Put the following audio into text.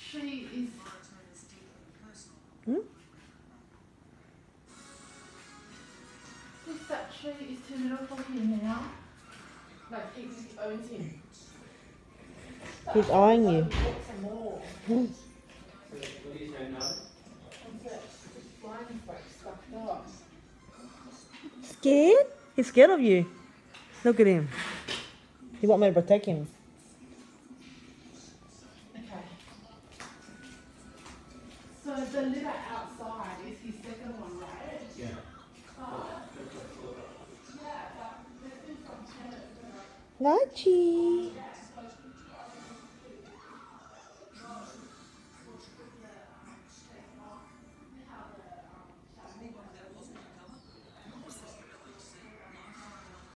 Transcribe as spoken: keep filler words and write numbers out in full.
tree is... Hmm? This that tree is too little for him now. Like he owns him. He's eyeing you. Want some more. Hmm. What do you say, no? What's that? This line is like stuck up. Scared? He's scared of you. Look at him. You want me to protect him? Okay. So the litter outside is his second one, right? Yeah. Oh. Yeah, but there's been some tenant. Lachi.